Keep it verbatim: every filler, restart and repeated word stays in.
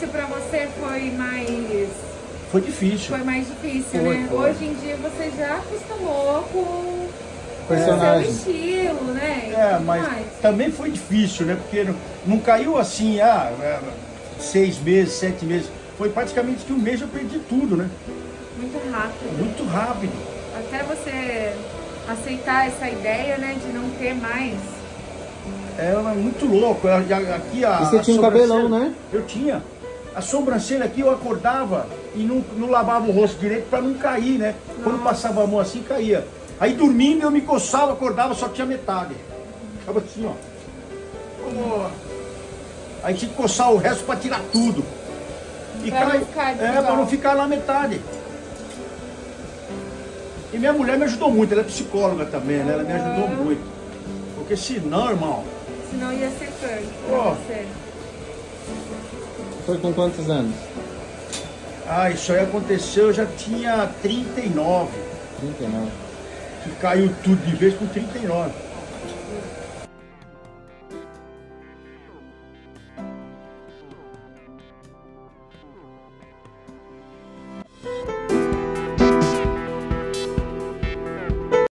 início pra você foi mais... Foi difícil. Foi mais difícil, Foi, né? foi. Hoje em dia você já acostumou com Personagem. o seu estilo, né? E É, tudo mas mais. também foi difícil, né? Porque não, não caiu assim, ah, é, seis meses, sete meses. Foi praticamente que um mês eu perdi tudo, né? Muito rápido. Muito rápido. Até você aceitar essa ideia, né, de não ter mais. Era muito louco. Eu- já- Aqui a, E você a tinha um sobrancelha- cabelão, né? Eu tinha. A sobrancelha aqui eu acordava e não, não lavava o rosto direito para não cair, né? Quando passava a mão assim, caía. Aí dormindo eu me coçava, acordava, só tinha metade. Ficava assim, ó. Oh. Aí tinha que coçar o resto para tirar tudo. E Pra não cai- ficar é, desigual. para não ficar lá metade. E minha mulher me ajudou muito, ela é psicóloga também, né? Ela me ajudou Uhum. muito. Porque senão, irmão, Senão ia ser curto pra Ó. você. Foi com quantos anos? ah, isso aí aconteceu, eu já tinha trinta e nove. trinta e nove. Que caiu tudo de vez com trinta e nove.